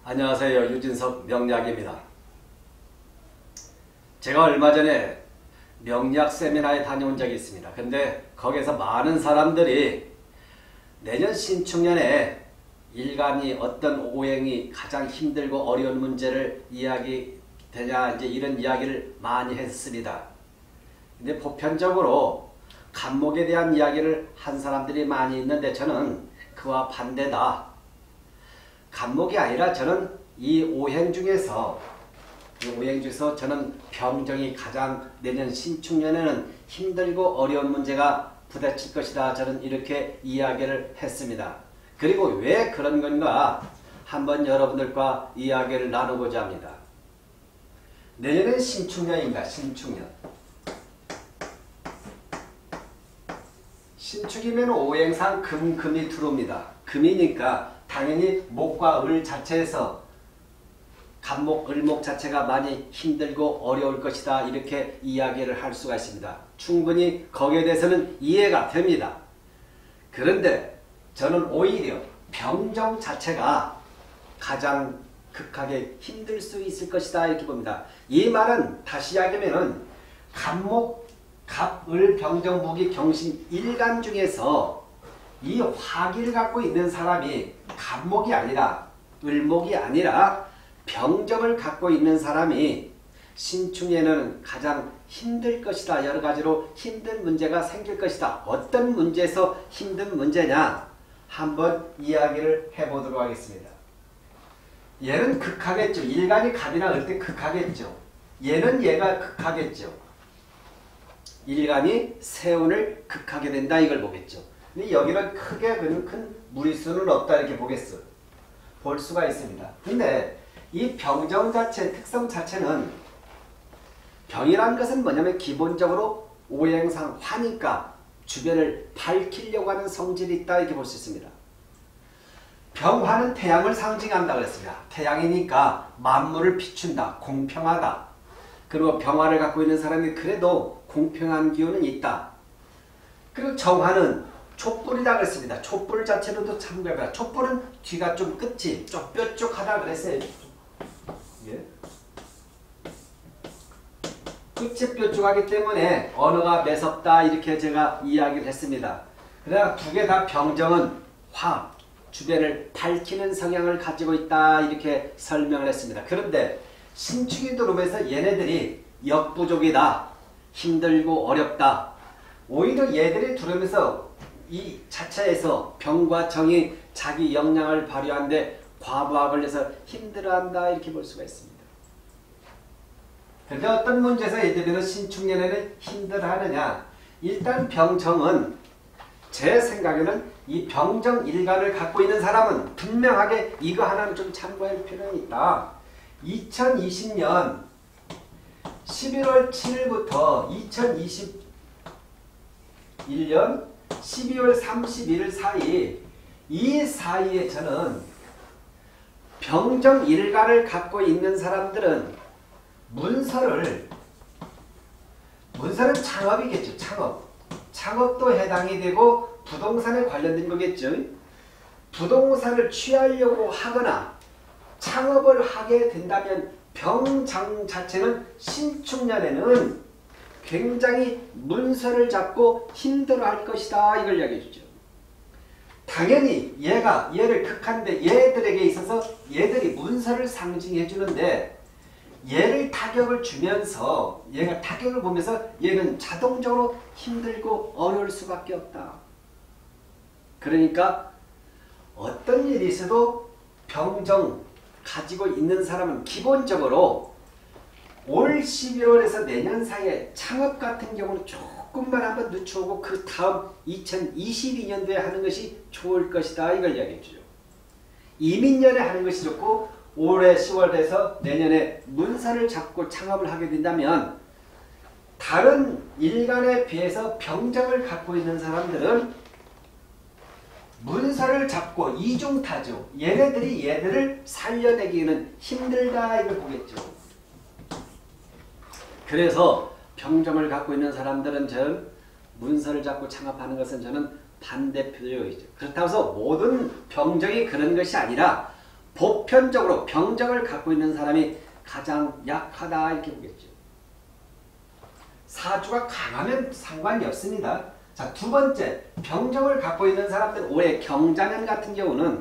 안녕하세요. 유진석 명리학입니다. 제가 얼마 전에 명리학 세미나에 다녀온 적이 있습니다. 근데 거기서 많은 사람들이 내년 신축년에 일간이 어떤 오행이 가장 힘들고 어려운 문제를 이야기되냐 이제 이런 이야기를 많이 했습니다. 근데 보편적으로 간목에 대한 이야기를 한 사람들이 많이 있는데 저는 그와 반대다. 간목이 아니라 저는 이 오행 중에서 저는 병정이 가장 내년 신축년에는 힘들고 어려운 문제가 부딪힐 것이다. 저는 이렇게 이야기를 했습니다. 그리고 왜 그런 건가 한번 여러분들과 이야기를 나누고자 합니다. 내년은 신축년입니다. 신축년. 신축이면 오행상 금이 들어옵니다. 금이니까 당연히 목과 을 자체에서 간목, 을목 자체가 많이 힘들고 어려울 것이다. 이렇게 이야기를 할 수가 있습니다. 충분히 거기에 대해서는 이해가 됩니다. 그런데 저는 오히려 병정 자체가 가장 극하게 힘들 수 있을 것이다. 이렇게 봅니다. 이 말은 다시 이야기하면 간목, 갑, 을, 병정, 무기, 경신, 일간 중에서 이 화기를 갖고 있는 사람이 간목이 아니라 을목이 아니라 병정을 갖고 있는 사람이 신축년에는 가장 힘들 것이다. 여러 가지로 힘든 문제가 생길 것이다. 어떤 문제에서 힘든 문제냐 한번 이야기를 해보도록 하겠습니다. 얘는 극하겠죠. 일간이 갑이나 을 때 극하겠죠. 얘는 얘가 극하겠죠. 일간이 세운을 극하게 된다 이걸 보겠죠. 근데 여기는 크게 큰 무리수는 없다 이렇게 볼 수가 있습니다. 근데 이 병정 자체 특성 자체는 병이라는 것은 뭐냐면 기본적으로 오행상 화니까 주변을 밝히려고 하는 성질이 있다 이렇게 볼 수 있습니다. 병화는 태양을 상징한다 그랬습니다. 태양이니까 만물을 비춘다. 공평하다. 그리고 병화를 갖고 있는 사람이 그래도 공평한 기운은 있다. 그리고 정화는 촛불이라 그랬습니다. 촛불 자체로도 참고해봐요. 촛불은 뒤가 좀 끝이 뾰족하다 그랬어요. 예. 끝이 뾰족하기 때문에 언어가 매섭다 이렇게 제가 이야기를 했습니다. 그러나 두 개 다 병정은 화, 주변을 밝히는 성향을 가지고 있다 이렇게 설명을 했습니다. 그런데 신축이 들어오면서 얘네들이 역부족이다. 힘들고 어렵다. 오히려 얘들이 들어오면서 이 자체에서 병과 정이 자기 역량을 발휘하는데 과부하 걸려서 힘들어한다 이렇게 볼 수가 있습니다. 그런데 어떤 문제에서 얘들은 신축년에는 힘들어하느냐. 일단 병정은 제 생각에는 이 병정 일간을 갖고 있는 사람은 분명하게 이거 하나는 좀 참고할 필요는 있다. 2020년 11월 7일부터 2021년 12월 31일 사이 이 사이에 저는 병정 일간을 갖고 있는 사람들은 문서는 창업이겠죠. 창업도 해당이 되고 부동산에 관련된 거겠죠. 부동산을 취하려고 하거나 창업을 하게 된다면 병장 자체는 신축년에는 굉장히 문서를 잡고 힘들어할 것이다 이걸 이야기해 주죠. 당연히 얘를 극한데 얘들에게 있어서 얘들이 문서를 상징해 주는데 얘를 타격을 주면서 얘가 타격을 보면서 얘는 자동적으로 힘들고 어려울 수밖에 없다. 그러니까 어떤 일이 있어도 병정 가지고 있는 사람은 기본적으로 올 12월에서 내년 사이에 창업 같은 경우는 조금만 한번 늦춰오고 그 다음 2022년도에 하는 것이 좋을 것이다 이걸 이야기해 주죠. 이민년에 하는 것이 좋고 올해 10월에서 내년에 문서를 잡고 창업을 하게 된다면 다른 일간에 비해서 병정을 갖고 있는 사람들은 문서를 잡고 이중타죠. 얘들을 살려내기는 힘들다 이걸 보겠죠. 그래서 병정을 갖고 있는 사람들은 문서를 잡고 창업하는 것은 저는 반대표적이죠. 그렇다고 해서 모든 병정이 그런 것이 아니라 보편적으로 병정을 갖고 있는 사람이 가장 약하다 이렇게 보겠죠. 사주가 강하면 상관이 없습니다. 자, 두 번째, 병정을 갖고 있는 사람들 올해 경자년 같은 경우는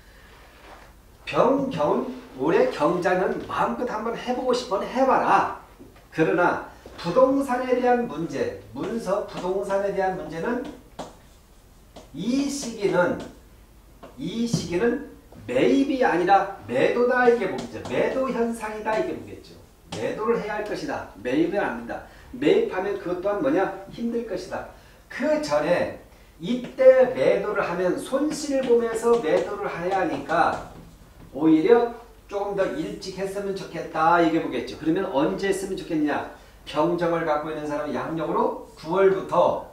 올해 경자년 마음껏 한번 해보고 싶으면 해봐라. 그러나 부동산에 대한 문제, 문서 부동산에 대한 문제는 이 시기는 매입이 아니라 매도다 이렇게 보겠죠. 매도 현상이다 이렇게 보겠죠. 매도를 해야 할 것이다. 매입은 아니다. 매입하면 그것 또한 뭐냐? 힘들 것이다. 그 전에 이때 매도를 하면 손실을 보면서 매도를 해야 하니까 오히려 조금 더 일찍 했으면 좋겠다 이게 보겠죠. 그러면 언제 했으면 좋겠냐? 병정을 갖고 있는 사람은 양력으로 9월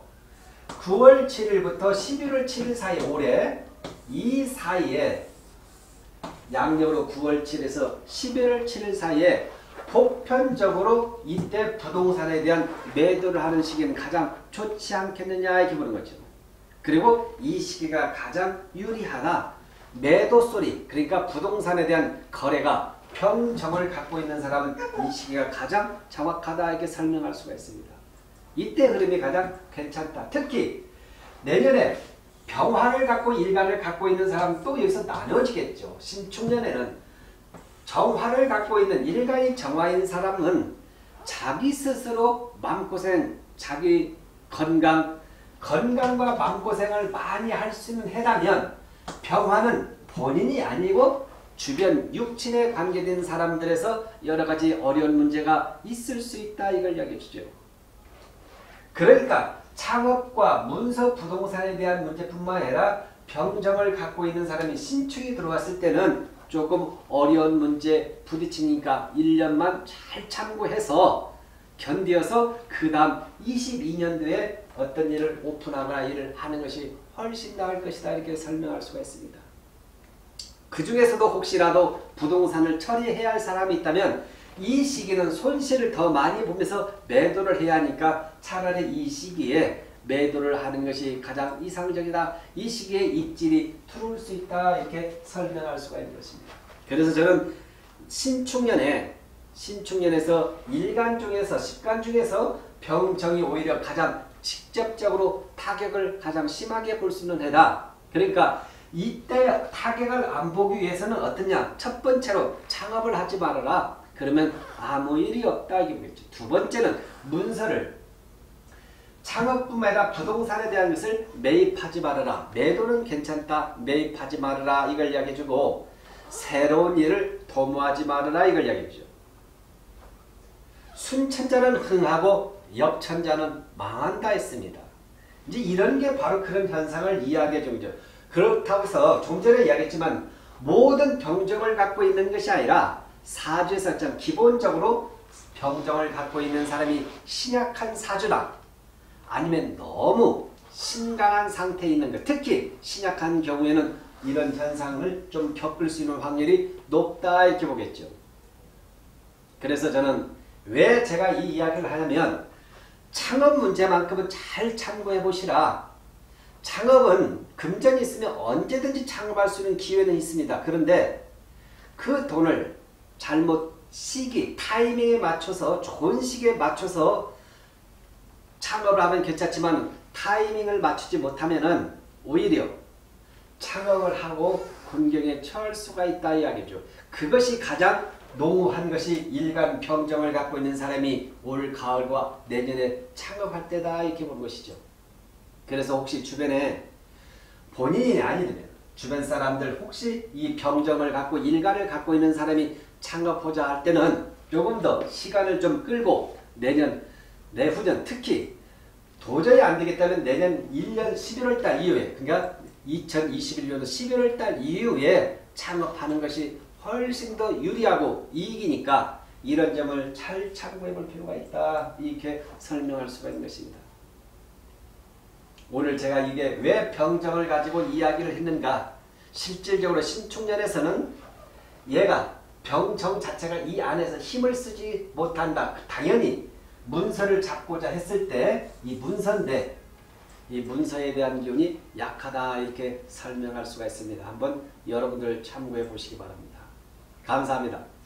7일부터 11월 7일 사이 올해 이 사이에 양력으로 9월 7일에서 11월 7일 사이에 보편적으로 이때 부동산에 대한 매도를 하는 시기는 가장 좋지 않겠느냐 이렇게 보는 거죠. 그리고 이 시기가 가장 유리하다. 매도 소리, 그러니까 부동산에 대한 거래가 병정을 갖고 있는 사람은 이 시기가 가장 정확하다 이렇게 설명할 수가 있습니다. 이때 흐름이 가장 괜찮다. 특히 내년에 병화를 갖고 일간을 갖고 있는 사람은 또 여기서 나눠지겠죠. 신축년에는 정화를 갖고 있는 일간이 정화인 사람은 자기 스스로 마음고생, 자기 건강과 마음고생을 많이 할 수 있는 해라면 병화는 본인이 아니고 주변 육친에 관계된 사람들에서 여러 가지 어려운 문제가 있을 수 있다 이걸 이야기해 주죠. 그러니까 창업과 문서 부동산에 대한 문제뿐만 아니라 병정을 갖고 있는 사람이 신축이 들어왔을 때는 조금 어려운 문제 부딪히니까 1년만 잘 참고해서 견디어서 그 다음 22년도에 어떤 일을 오픈하거나 일을 하는 것이 훨씬 나을 것이다 이렇게 설명할 수가 있습니다. 그 중에서도 혹시라도 부동산을 처리해야 할 사람이 있다면 이 시기는 손실을 더 많이 보면서 매도를 해야 하니까 차라리 이 시기에 매도를 하는 것이 가장 이상적이다. 이 시기에 입질이 들어올 수 있다. 이렇게 설명할 수가 있는 것입니다. 그래서 저는 신축년에서 일간 중에서 10간 중에서 병정이 오히려 가장 직접적으로 타격을 가장 심하게 볼 수 있는 해다. 그러니까 이때 타격을 안 보기 위해서는 어떠냐? 첫 번째로 창업을 하지 말아라. 그러면 아무 일이 없다 이거겠죠. 두 번째는 문서를 창업뿐만 아니라 부동산에 대한 것을 매입하지 말아라. 매도는 괜찮다. 매입하지 말아라. 이걸 이야기해주고 새로운 일을 도모하지 말아라. 이걸 이야기해주죠. 순천자는 흥하고 역천자는 망한다 했습니다. 이제 이런 게 바로 그런 현상을 이야기해주죠. 그렇다고 해서 좀 전에 이야기했지만 모든 병정을 갖고 있는 것이 아니라 사주에서 기본적으로 병정을 갖고 있는 사람이 신약한 사주다. 아니면 너무 신강한 상태에 있는 것. 특히 신약한 경우에는 이런 현상을 좀 겪을 수 있는 확률이 높다 이렇게 보겠죠. 그래서 저는 왜 제가 이 이야기를 하냐면 창업 문제만큼은 잘 참고해 보시라. 창업은 금전이 있으면 언제든지 창업할 수 있는 기회는 있습니다. 그런데 그 돈을 잘못 시기, 타이밍에 맞춰서 좋은 시기에 맞춰서 창업을 하면 괜찮지만 타이밍을 맞추지 못하면은 오히려 창업을 하고 곤경에 처할 수가 있다 이야기죠. 그것이 가장 농후한 것이 일간 병정을 갖고 있는 사람이 올 가을과 내년에 창업할 때다 이렇게 보는 것이죠. 그래서 혹시 주변에 본인이 아니면 주변 사람들 혹시 이 병정을 갖고 일간을 갖고 있는 사람이 창업하자 할 때는 조금 더 시간을 좀 끌고 내후년 특히 도저히 안 되겠다면 내년 1년 11월달 이후에 그러니까 2021년도 11월달 이후에 창업하는 것이 훨씬 더 유리하고 이익이니까 이런 점을 잘 참고해 볼 필요가 있다. 이렇게 설명할 수가 있는 것입니다. 오늘 제가 이게 왜 병정을 가지고 이야기를 했는가? 실질적으로 신축년에서는 얘가 병정 자체가 이 안에서 힘을 쓰지 못한다. 당연히 문서를 잡고자 했을 때 이 문서인데 이 문서에 대한 기운이 약하다 이렇게 설명할 수가 있습니다. 한번 여러분들 참고해 보시기 바랍니다. 감사합니다.